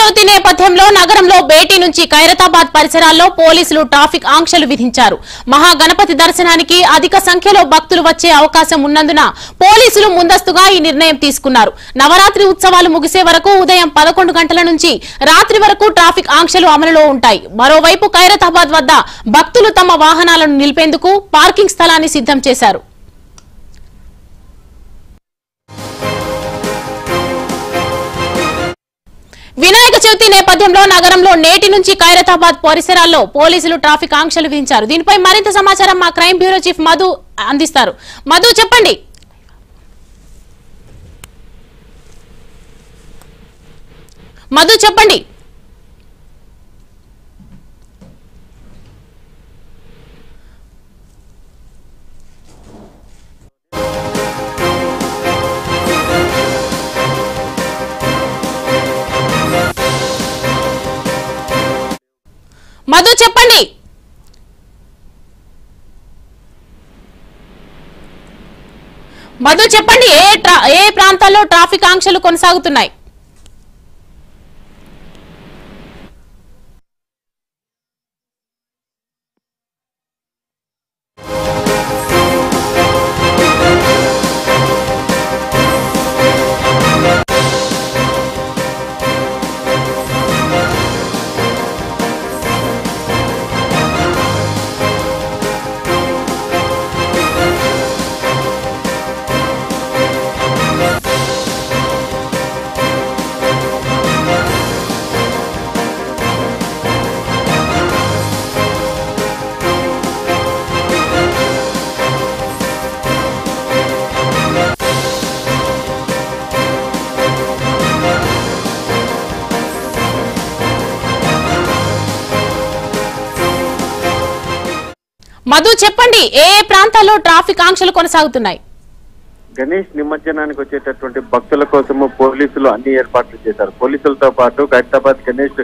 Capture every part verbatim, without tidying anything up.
చవితి నేపథ్యంలో నగరంలో బేటీ నుంచి ఖైరతాబాద్ పరిసరాల్లో పోలీసులు ట్రాఫిక్ ఆంక్షలు విధించారు. మహాగణపతి దర్శనానికి అధిక సంఖ్యలో భక్తులు వచ్చే అవకాశం ఉన్నందున పోలీసులు ముందస్తుగా ఈ నిర్ణయం తీసుకున్నారు. నవరాత్రి ఉత్సవాలు ముగిసే వరకు ఉదయం పదకొండు గంటల నుంచి రాత్రి వరకు ట్రాఫిక్ ఆంక్షలు అమలులో ఉంటాయి. మరోవైపు ఖైరతాబాద్ వద్ద భక్తులు తమ వాహనాలను నిలిపేందుకు పార్కింగ్ స్థలాన్ని సిద్ధం చేశారు. వినాయక చవితి నేపథ్యంలో నగరంలో నేటి నుంచి ఖైరతాబాద్ పరిసరాల్లో పోలీసులు ట్రాఫిక్ ఆంక్షలు విధించారు. దీనిపై మరింత సమాచారం మా క్రైమ్ బ్యూరో చీఫ్ మధు అందిస్తారు. మధు, చెప్పండి. మధు చెప్పండి మధు చెప్పండి మధు చెప్పండి ఏ ఏ ప్రాంతాల్లో ట్రాఫిక్ ఆంక్షలు కొనసాగుతున్నాయి? మధు చెప్పండి ఏ ఏ ప్రాంతాల్లో ట్రాఫిక్ ఆంక్షలు కొనసాగుతున్నాయి? గణేష్ నిమజ్జనానికి వచ్చేటటువంటి భక్తుల కోసము పోలీసులు అన్ని ఏర్పాట్లు చేశారు. పోలీసులతో పాటు ఖైరతాబాద్ గణేష్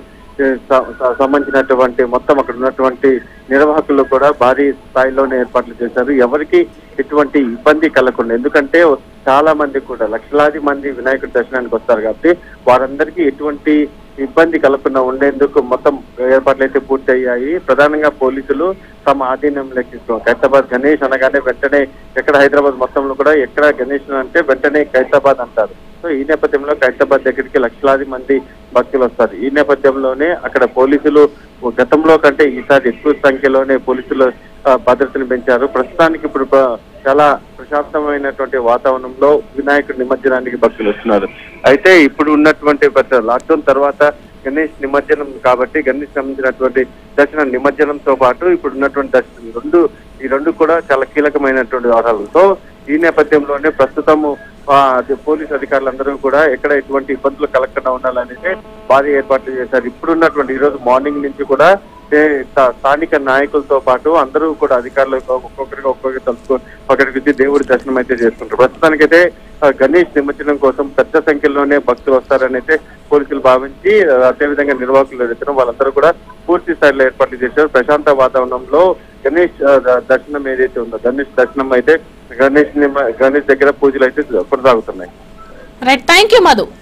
సంబంధించినటువంటి మొత్తం అక్కడ ఉన్నటువంటి నిర్వాహకులు కూడా భారీ స్థాయిలోనే ఏర్పాట్లు చేశారు. ఎవరికి ఎటువంటి ఇబ్బంది కలగకుండా, ఎందుకంటే చాలా మంది కూడా లక్షలాది మంది వినాయకుడి దర్శనానికి వస్తారు కాబట్టి వారందరికీ ఎటువంటి ఇబ్బంది కలగకుండా ఉండేందుకు మొత్తం ఏర్పాట్లు అయితే పూర్తి అయ్యాయి. ప్రధానంగా పోలీసులు తమ ఆధీనంలోకి తీసుకున్నారు. ఖైరతాబాద్ గణేష్ అనగానే వెంటనే ఎక్కడ హైదరాబాద్ మొత్తంలో కూడా ఎక్కడ గణేష్ అంటే వెంటనే ఖైరతాబాద్ అంటారు. సో ఈ నేపథ్యంలో ఖైరతాబాద్ దగ్గరికి లక్షలాది మంది భక్తులు వస్తారు. ఈ నేపథ్యంలోనే అక్కడ పోలీసులు గతంలో కంటే ఈసారి ఎక్కువ సంఖ్యలోనే పోలీసులు భద్రతను పెంచారు. ప్రస్తుతానికి ఇప్పుడు చాలా ప్రశాంతమైనటువంటి వాతావరణంలో వినాయకుడి నిమజ్జనానికి భక్తులు వస్తున్నారు. అయితే ఇప్పుడు ఉన్నటువంటి లాక్డౌన్ తర్వాత గణేష్ నిమజ్జనం కాబట్టి గణేష్ సంబంధించినటువంటి దర్శన నిమజ్జనంతో పాటు ఇప్పుడు ఉన్నటువంటి దర్శనం రెండు ఈ రెండు కూడా చాలా కీలకమైనటువంటి వ్యవహారాలు. సో ఈ నేపథ్యంలోనే ప్రస్తుతము పోలీసు అధికారులందరూ కూడా ఎక్కడ ఎటువంటి ఇబ్బందులు కలగకుండా ఉండాలనేసి భారీ ఏర్పాట్లు చేశారు. ఇప్పుడున్నటువంటి ఈ రోజు మార్నింగ్ నుంచి కూడా స్థానిక నాయకులతో పాటు అందరూ కూడా అధికారులు ఒక్కొక్కరికి ఒక్కొక్కరికి తలుచుకో ఒకరికి వచ్చి దేవుడి దర్శనం అయితే చేసుకుంటారు. ప్రస్తుతానికైతే గణేష్ నిమజ్జనం కోసం పెద్ద సంఖ్యలోనే భక్తులు వస్తారని అయితే పోలీసులు భావించి అదేవిధంగా నిర్వాహకులు ఎదుగుతారు. వాళ్ళందరూ కూడా పూర్తి స్థాయిలో ఏర్పాట్లు చేశారు. ప్రశాంత వాతావరణంలో గణేష్ దర్శనం ఏదైతే ఉందో గణేష్ దర్శనం అయితే గణేష్ గణేష్ దగ్గర పూజలు అయితే కొనసాగుతున్నాయి. Right, thank you Madhu.